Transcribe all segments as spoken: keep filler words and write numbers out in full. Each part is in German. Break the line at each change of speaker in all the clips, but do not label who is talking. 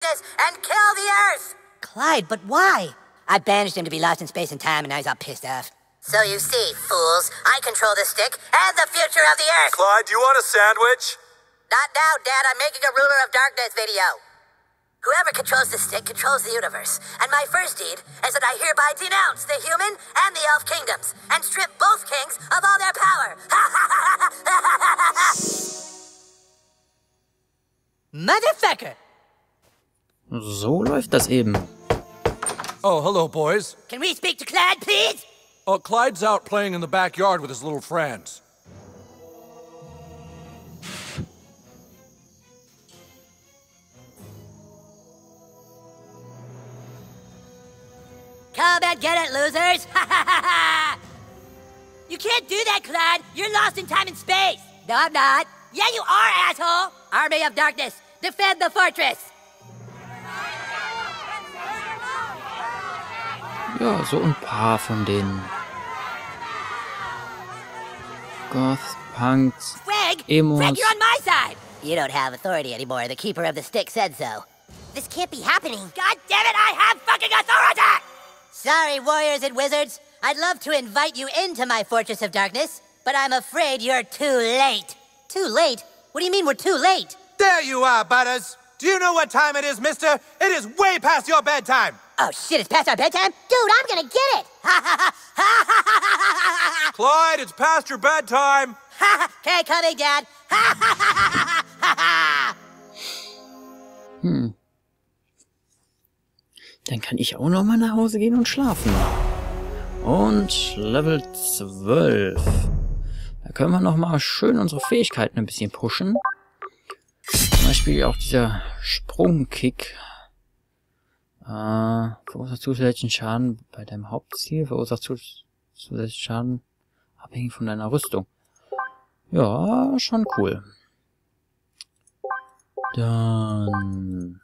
darkness and kill the Earth!
Clyde, but why? I banished him to be lost in space and time, and now he's all pissed off.
So you see, fools, I control the stick and the future of the Earth!
Clyde, do you want a sandwich?
Not now, Dad. I'm making a Ruler of Darkness video. Whoever controls the stick controls the universe. And my first deed is that I hereby denounce the human and the elf kingdoms and strip both kings of all their power.
Motherfucker!
So läuft das eben.
Oh, hello, boys.
Can we speak to Clyde, please?
Oh, Clyde's out playing in the backyard with his little friends.
Come and get it, losers! You can't do that, Clyde! You're lost in time and space! No, I'm not. Yeah, you are, asshole! Army of Darkness, defend the fortress!
Ja, so ein paar von denen. Goth, Punks,
Greg!
Emos.
Greg, you're on my side! You don't have authority anymore. The Keeper of the Stick said so. This can't be happening. God damn it, I have fucking authority! Sorry, warriors and wizards. I'd love to invite you into my Fortress of Darkness, but I'm afraid you're too late. Too late? What do you mean we're too late?
There you are, Butters. Do you know what time it is, mister? It is way past your bedtime.
Oh shit, it's past our bedtime? Dude, I'm gonna get it!
Clyde, it's past your bedtime.
Okay, coming, Dad.
Hm. Dann kann ich auch noch mal nach Hause gehen und schlafen. Und Level zwölf. Da können wir noch mal schön unsere Fähigkeiten ein bisschen pushen. Zum Beispiel auch dieser Sprungkick. Äh, verursacht zusätzlichen Schaden bei deinem Hauptziel. Verursacht zus zusätzlichen Schaden abhängig von deiner Rüstung. Ja, schon cool. Dann...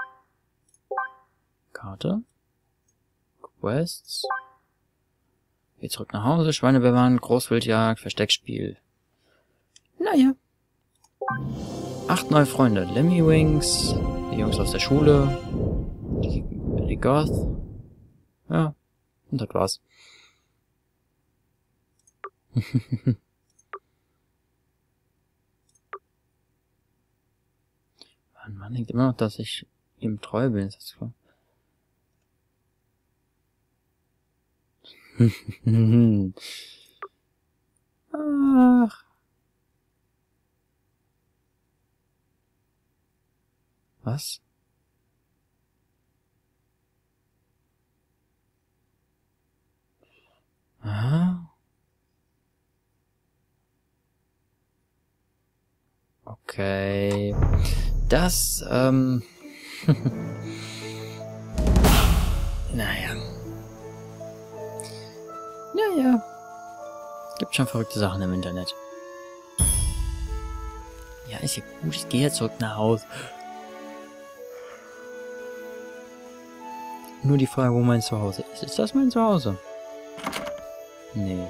Karte. Quests. Geh zurück nach Hause, Schweine bewahren, Großwildjagd, Versteckspiel. Naja. Acht neue Freunde. Lemmy Wings, die Jungs aus der Schule, die, die Goth. Ja, und das war's. Man, man denkt immer noch, dass ich ihm treu bin. Ist das klar? Ach. Was? Ah. Okay. Das, ähm... naja. Naja. Gibt schon verrückte Sachen im Internet. Ja, ist ja gut. Ich gehe jetzt zurück nach Hause. Nur die Frage, wo mein Zuhause ist. Ist das mein Zuhause? Nee.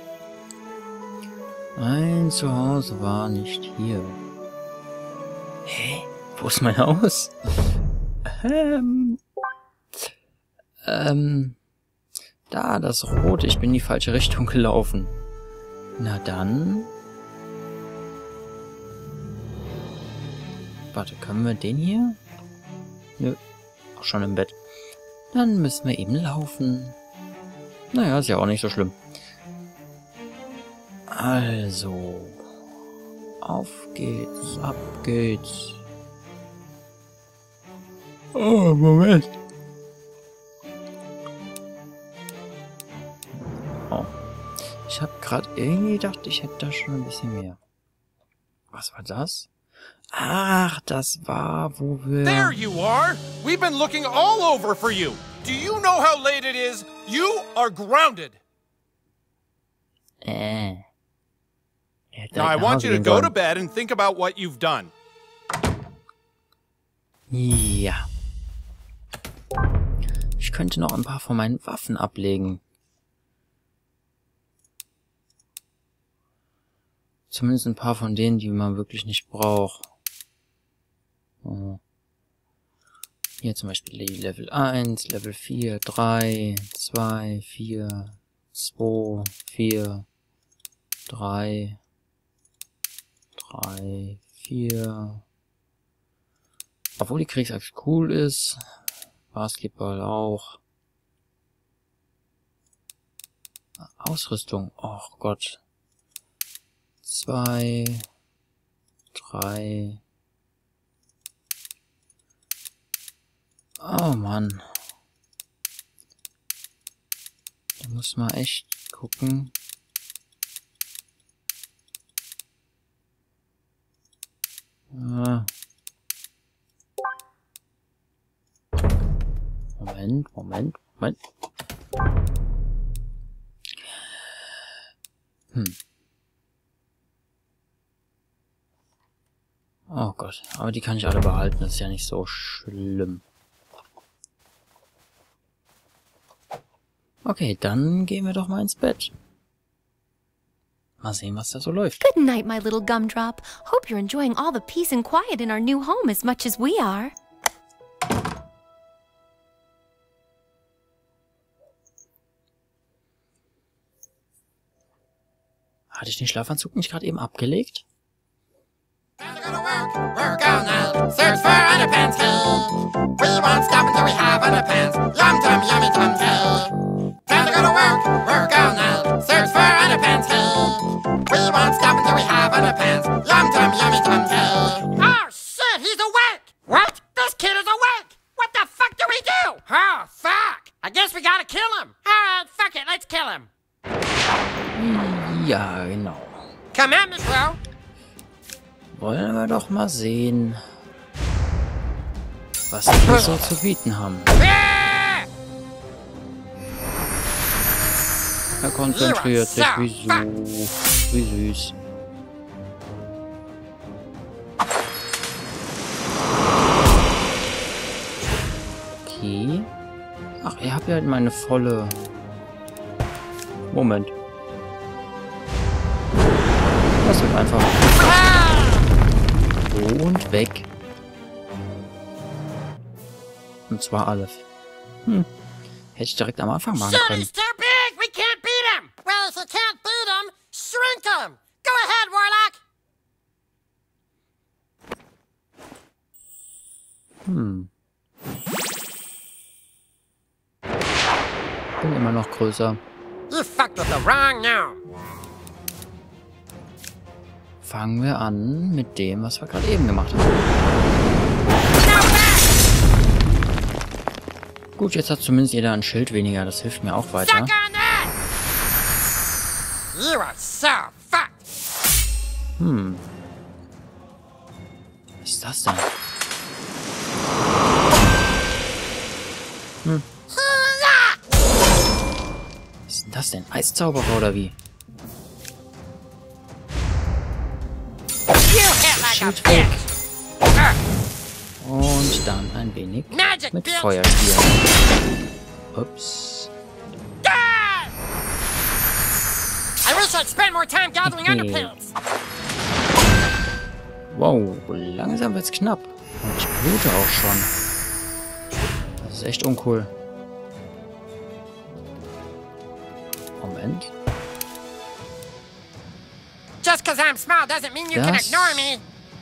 Mein Zuhause war nicht hier. Hä? Wo ist mein Haus? Ähm... Ähm... Da, das Rote. Ich bin in die falsche Richtung gelaufen. Na dann... Warte, können wir den hier? Nö. Auch schon im Bett. Dann müssen wir eben laufen. Naja, ist ja auch nicht so schlimm. Also... Auf geht's, ab geht's. Oh, Moment. Oh. Ich hab grad irgendwie gedacht, ich hätte da schon ein bisschen mehr. Was war das? Ach, das war, wo wir...
There you are! We've been looking all over for you! Do you know how late it is? You are grounded!
Äh...
Now I want you to go to bed and think about what you've done.
Ja. Ich könnte noch ein paar von meinen Waffen ablegen. Zumindest ein paar von denen, die man wirklich nicht braucht. Oh. Hier zum Beispiel Level eins, Level vier, drei, zwei, vier, zwei, vier, drei, drei, vier. Obwohl die Kriegsachse cool ist. Basketball auch. Ausrüstung. Oh Gott. Zwei, drei. Oh Mann. Da muss man echt gucken. Ah. Moment, Moment, Moment. Hm. Oh Gott, aber die kann ich alle behalten, das ist ja nicht so schlimm. Okay, dann gehen wir doch mal ins Bett. Mal sehen, was da so läuft.
Good night, my little gumdrop. Hope you're enjoying all the peace and quiet in our new home as much as we are.
Hatte ich den Schlafanzug nicht gerade eben abgelegt?
Work all night, search for underpants, hey. We won't stop until we have underpants. Yum tum, yummy tum, hey. Time to go to work, work all night, search for underpants, hey. We won't stop until we have underpants. Yum tum, yummy tum, hey. Oh shit, he's awake! What? This kid is awake! What the fuck do we do? Oh fuck! I guess we gotta kill him. Alright, fuck it, let's kill him.
Ja, genau.
Come on, Miss Rowe.
Wollen wir doch mal sehen, was wir so zu bieten haben. Er konzentriert sich, wie süß. Wie süß. Okay. Ach, ihr habt ja meine volle... Moment. Das wird einfach... Und weg. Und zwar alles. Hm. Hätte ich direkt am Anfang machen
Shit,
können.
he's too big! We can't beat him! Well, if you can't beat him, shrink him! Go ahead, Warlock!
Hm. Bin immer noch größer.
You fucked with the wrong gnome.
Fangen wir an mit dem, was wir gerade eben gemacht haben. Gut, jetzt hat zumindest jeder ein Schild weniger. Das hilft mir auch weiter.
Suck on that! You are so fucked!
Hm. Was ist das denn? Hm. Was ist denn das denn? Eiszauberer oder wie? Schild weg. Und dann ein wenig mit Feuer spielen. Ups.
I wish I'd spend more time gathering underpants.
Wow, langsam wird's knapp. Und ich blute auch schon. Das ist echt uncool. Moment.
Just because I'm small doesn't mean you can
Das-
ignore me.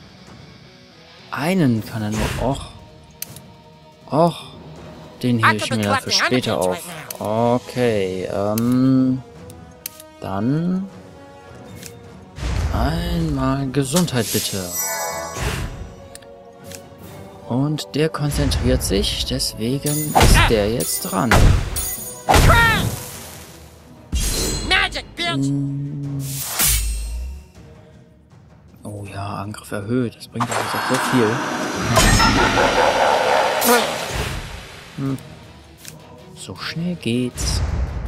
Einen kann er nur. Och. Och. Den hebe ich mir dafür später auf. Okay, ähm. Dann. Einmal Gesundheit bitte. Und der konzentriert sich, deswegen ist der jetzt dran.
Try! Magic, bitch!
Oh ja, Angriff erhöht. Das bringt uns auch so viel. Hm. So schnell geht's.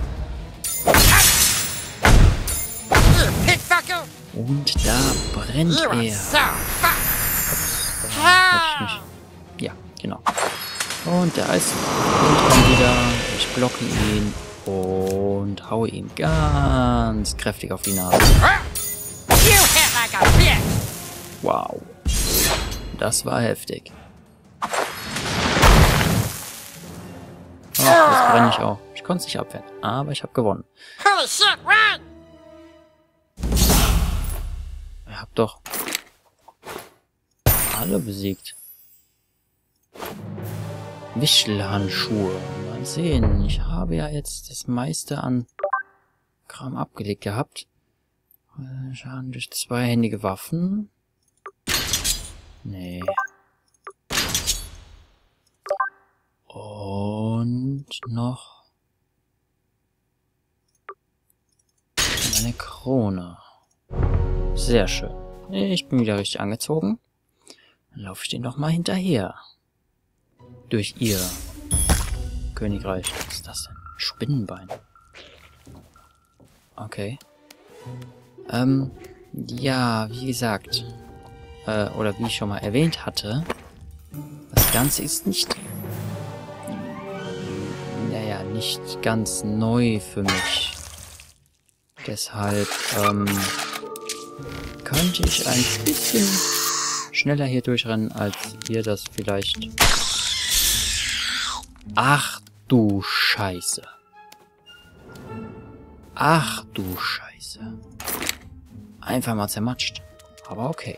You pigfucker!
Und da brennt
You are
er.
so fucked!
Hätte ich nicht. Ja, genau. Und der Eiswind kommt wieder. Ich blocke ihn und haue ihm ganz kräftig auf die Nase.
You hit like a bitch!
Wow. Das war heftig. brenne ich auch. Ich konnte es nicht abwehren, aber ich habe gewonnen.
Holy shit, run!
Ihr habt doch alle besiegt. Wischelhandschuhe. Mal sehen. Ich habe ja jetzt das meiste an Kram abgelegt gehabt. Schaden durch zweihändige Waffen. Nee. Und noch eine Krone. Sehr schön. Ich bin wieder richtig angezogen. Dann laufe ich den doch mal hinterher. Durch ihr Königreich. Was ist das denn? Spinnenbein. Okay. Ähm, ja, wie gesagt. Äh, oder wie ich schon mal erwähnt hatte. Das Ganze ist nicht... Naja, nicht ganz neu für mich. Deshalb, ähm... könnte ich ein bisschen schneller hier durchrennen, als ihr das vielleicht... Ach du Scheiße. Ach du Scheiße. Einfach mal zermatscht. Aber okay.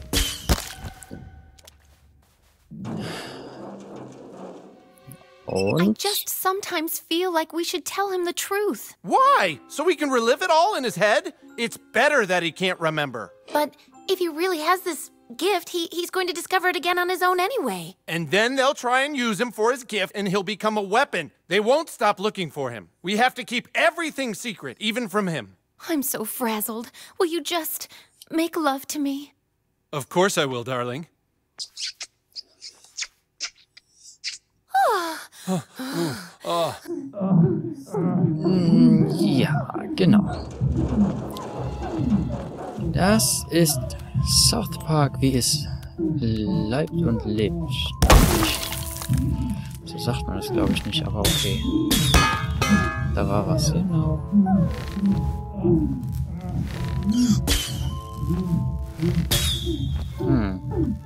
I
Und...
just sometimes feel like we should tell him the truth.
Why? So he can relive it all in his head? It's better that he can't remember.
But if he really has this gift, he, he's going to discover it again on his own anyway.
And then they'll try and use him for his gift, and he'll become a weapon. They won't stop looking for him. We have to keep everything secret, even from him.
I'm so frazzled. Will you just make love to me?
Of course I will, darling.
Ja, genau. Das ist South Park, wie es leibt und lebt. So sagt man das, glaube ich, nicht, aber okay. Da war was, genau. Hm.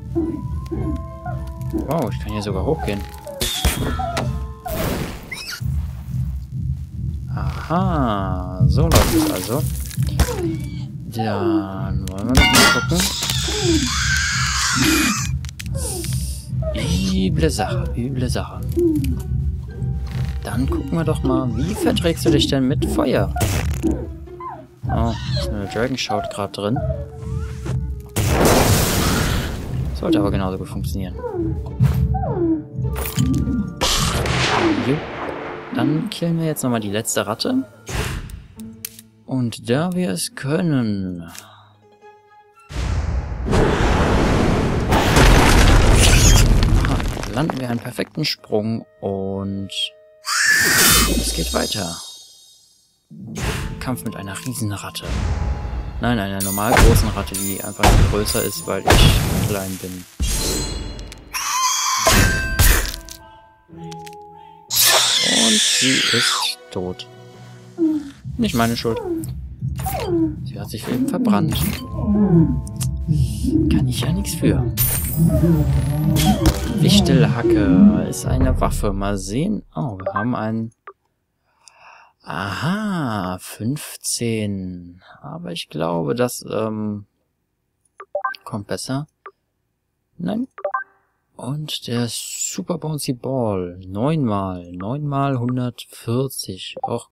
Wow, ich kann hier sogar hochgehen. Aha, so läuft es also. Dann wollen wir noch mal gucken. Üble Sache, üble Sache. Dann gucken wir doch mal, wie verträgst du dich denn mit Feuer? Oh, ist eine Dragon Shout gerade drin. Sollte aber genauso gut funktionieren. Jo. Dann killen wir jetzt nochmal die letzte Ratte. Und da wir es können... Aha, landen wir einen perfekten Sprung und... es geht weiter. Kampf mit einer Riesenratte. Nein, einer normal großen Ratte, die einfach größer ist, weil ich klein bin. Und sie ist tot. Nicht meine Schuld. Sie hat sich eben verbrannt. Kann ich ja nichts für. Wichtelhacke ist eine Waffe. Mal sehen. Oh, wir haben einen... Aha, fünfzehn. Aber ich glaube, das ähm, kommt besser. Nein. Und der Super Bouncy Ball. neun mal. neun mal hundertvierzig. Auch